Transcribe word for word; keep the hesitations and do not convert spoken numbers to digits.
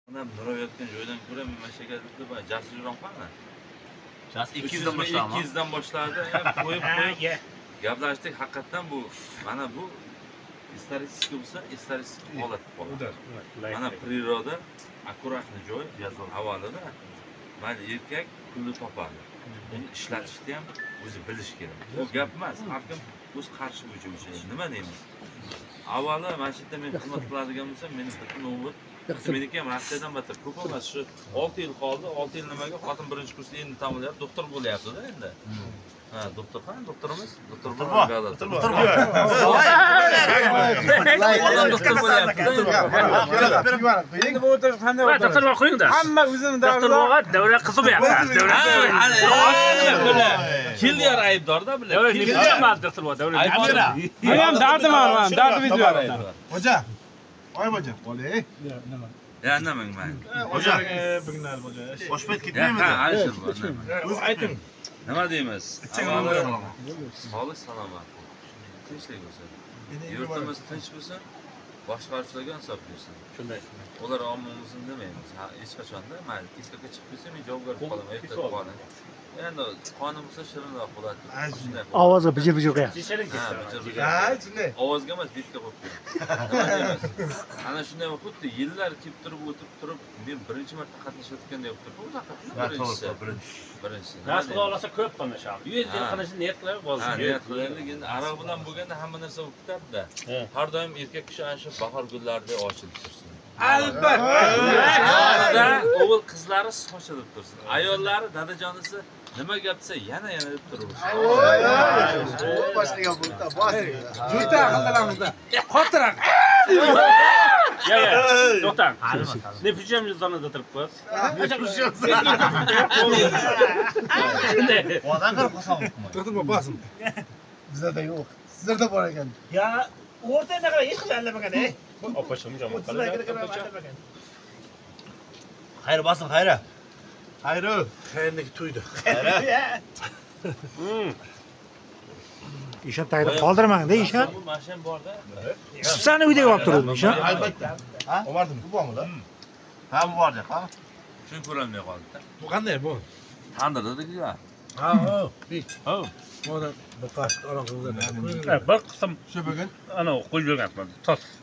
Mana nurayotgan joydan ko'ra men mana shu yerga jasurroq qana. Jas ikki yuz dan boshlaydi. ikki yuz dan boshladi. Qo'yib qo'yib gaplashdik. Haqiqatan bu mana bu исторический bo'lsa, исторический holat bo'ladi. Mana priroda akkuratni joy, avvalida mana erkak pulni topadi. Uni ishlatishni ham o'zi bilish kerak. Bu gap emas. Har kim o'z qarshi bo'yicha o'shaydi. Nima deymiz? Avvalo mana shu yerda men xizmat qiladigan bo'lsam, meni butun umr meniki ham Rossiyadan battar ko'p emas. Shu olti yil qoldi. olti yil nimaga? Xotin birinchi kursda endi ta'minlayapti, doktor bo'lyapti-da endi. Ha, doktor qani? Doktorimiz? Doktor bor. Doktor bor. Doktor bo'lyapti. Endi bu o'tirish qanday o'tirish? Doktor bor qo'ying-da. Hamma o'zini doktor bor, davlat qizi bo'lyapti. Davlat. Keldilar aybdorda bular. Davlat nima emas doktor bor, davlat. Men ham dardim bor, men dardim beryapman. Hoca. Oy hoca. Oley. Nima? Ya nima men? Hoca. Bugnar hoca. Oshpet ketmaymidi? Ha, Alisher bor. O'z ayting. Nima deymiz? Sog'lik salomat. Tinchlik bo'lsin. Yurtimiz tinch bo'lsin. Boshqaruvidagi insof bersin. Shunday. Ular ommamizni demaymiz. Ha, hech qachonda mayli, kiskaga chiqib kelsa men javobgar bo'lib qolaman, erta qolaman. Endi qonun bo'lsa shirinroq bo'ladi. Shunday. Ovozga bijir-bijir qo'yasiz. Ha, shunday. Ovozga emas, bitga qo'yib qo'ying. Ana shunday xuddi yillar kelib turib o'tib turib, men birinchi marta qatnashayotgandek bo'lib turibdi. Uzoq birinchisi. Birinchisi. Nasib qilsa ko'p qilishadi. yuz yil qilishni niyat qilib bo'lsin. Ha, niyat qilaylik. Endi aroq bilan bo'lganda hamma narsa bo'lib ketadi-da. Har doim erkak kishi ana shu bahor gullaridek ochilib tursin. Albatta. O'g'il qizlari sochilib tursin. Ayollari dadajonisi nima gap desa yana yana deb turaversin. Boshqa gap bo'ldi. Bos. Juda aqldalamizda. Qotiroq. Ya ya. To'xtang. Ne pijamni zonada turibmiz. Odam qilib qolsam. To'xtab bosim. Bizda yo'q. Sizlarda bor ekan. Ya, o'rtada qara hech qachon alamagan, ey. Opashim jamol qiladi. Xayr bosim, xayra. Xayri. Xayrniki to'ydi. Ishon tagida qoldirmang-da, Ishon. Bu mashin borda. Sani uyda olib turdim, Ishon. Albatta. Ha? Olardim. Bu bormi-da? Ha, bu bordi, ha. Shuni ko'rolmay qoldi-da. Bu qanday bu? Tandirda-ku. Ha, ha. Ha. Mana bu qasd aroq o'zida. Bir qism Shu bugun ana qo'yib berganman. Tos.